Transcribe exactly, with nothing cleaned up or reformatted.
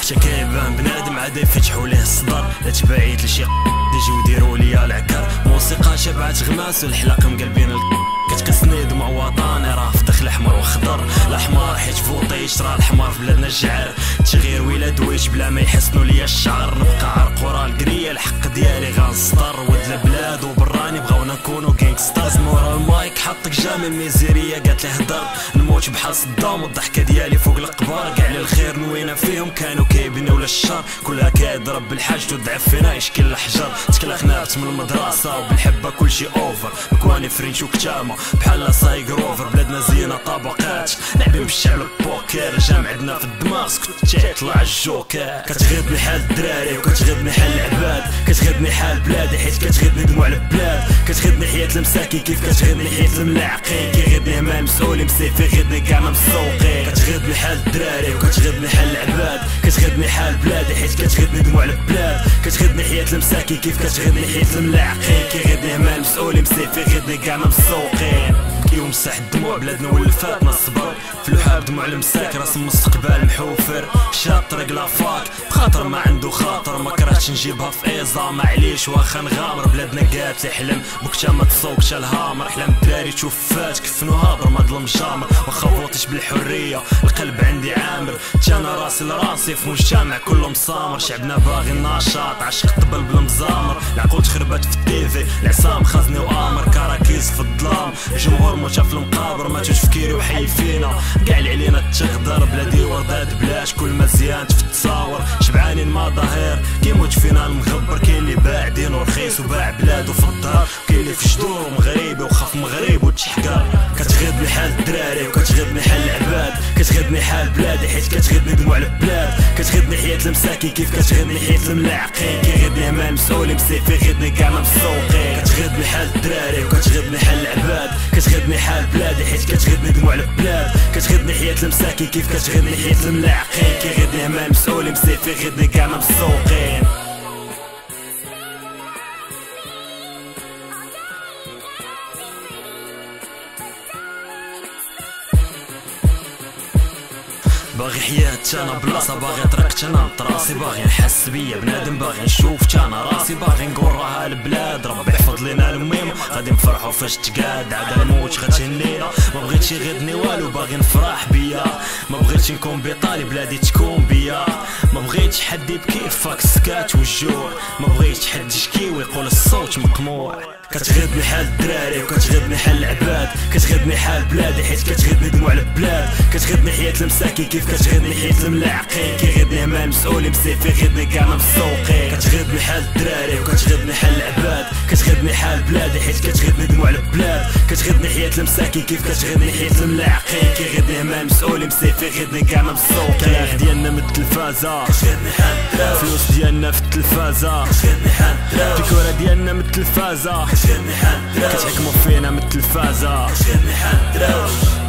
حتى كيبان بنادم عاد يفتحوا ليه الصدر، لا تبعيد لشي يجيو يديروا ليا العكر. موسيقى شبعت غماس والحلاق مقلبين ال كتقسني دموع وطني راه في دخل احمر وخضر. الاحمر حيت فوطيش راه الحمار في بلادنا الجعار، تغيير ويلا دويش بلا ما يحسنوا ليا الشعر. نبقى عرق ورا القريه الحق ديالي غنسطر، ود البلاد وبراني بغاونا نكونوا كينغسترز. مورا المايك حطك جامي الميزيريه قالت لي هضر، نموت بحال صدام والضحكه ديالي فوق القبار. كاع الخير نوينا فيهم كانوا كيبنيو للشر، كلها كيضرب بالحاج وضعف فينا يشكل الحجر. تكلخنات من المدرسه وبالحبه كلشي اوفر، مكواني فرينش وكتامه بحال سايق روفر. بلادنا زينه طبقات لاعبين بالشعب البوكر، جام عندنا في الدماغ سكوت تيطلع الجوكر. كتغيبني حال الدراري وكتغيبني حال العباد، كتغيبني حال بلادي حيت كتغيبني دموع البلاد. كتغيبني حياة المساكين كيف كتغيبني حياة الملاعقين، كيغيبني هما المسؤولين مسيفي غيبني كاع ما مسوقين. كتغيبني حال الدراري وكتغيبني حال العباد، كتغيبني حال بلادي حيت كتغيبني دموع البلاد. كتغيبني حياة المساكين كيف كتغيبني حياة الملاعقين، كيغيبني هما المسؤولين مسيفي غيبني كاع ما مسوقين. كيومسح الدموع بلادنا ولفاتنا الصبر، في لوحاب دموع المساك راس المستقبل محوفر. شاد طريق لافاك بخاطر ما عنده خاطر، ما كرهتش نجيبها في ايزا معليش واخا نغامر. بلادنا قالت لي حلم بوقتها ما تسوقش الهامر، حلم الدراري تشوف فات كفنو هابر ما ظلم جامر. واخا فوتش بالحريه القلب عندي عامر، انا راسي لراسي في مجتمع كله مسامر. شعبنا باغي النشاط عشق طبل بالمزامر، العقول تخربت في التيفي العصام خزني وامر. كراكيز في الظلام جمهور موجه في المقابر، ما تفكيري وحي فينا كاع اللي علينا تغدر. بلادي وردات بلاش كل مزيان في التصاور، شبعانين ما ظاهر كيموت فينا المغبر. كاين اللي باع دينو رخيص وباع بلادو في الدار، كاين اللي في جدور مغربي وخاف مغرب وتحكار. كتغيبني حال الدراري وكتغيبني حال العباد، كتغيبني حال بلادي حيت كتغيبني دموع البلاد. كتغيبني حياة المساكين كيف كتغيبني حياة الملاعقين، كيغيبني هما المسؤولين مسيفي غيبني كاع ما مسوقين. كتغيبني حال الدراري وكتغيبني حال العباد، كتغيبني حال بلادي حيت كتغيبني دموع البلاد. كتغيبني حياة المساكين كيف كتغيبني حياة الملاعقين، كيغيبني هما المسؤولين مسيفي غيبني كاع ما مسوقين. باغي حياة انا بلاصة، باغي طرقت انا طراسي، باغي نحس بيا بنادم، باغي نشوف انا راسي، باغي نقول راها البلاد ربي يحفظ لينا الميم. غادي نفرحو فاش تقاد عاد الموت غتهنينا، ما بغيتش يغيضني والو باغي نفرح بيا. ما بغيتش نكون بطالي بلادي تكون بيا، ما بغيتش حد يبكي فاك السكات والجوع، ما بغيتش حد يشكي ويقول الصوت مقموع. كتغيبني حال الدراري وكتغيبني حال العباد، كتغيبني حال بلادي حيت كتغيبني دموع البلاد. كتغيبني حياة المساكين كيف كتغيبني حياة الملاعقين، كيغيبني هما المسؤولين مسيفي غيبني كاع ما مسوقين. كتغيبني حال الدراري وكتغيبني حال العباد، كتغيبني حال بلادي حيت كتغيبني دموع البلاد. كتغيبني حياة المساكين كيف كتغيبني حياة الملاعقين، كيغيبني هما المسؤولين مسيفي غيبني كاع ما مسوقين. كلاف ديالنا من التلفازة كتغيبني حال الدراري، فلوس ديالنا في التلفازة كتغيبني حال الدراري، الديكورة ديالنا من التلفازة كتغيبني حال الدراري، كتحكمو فينا من التلفازة كتغيبني حال الدراري.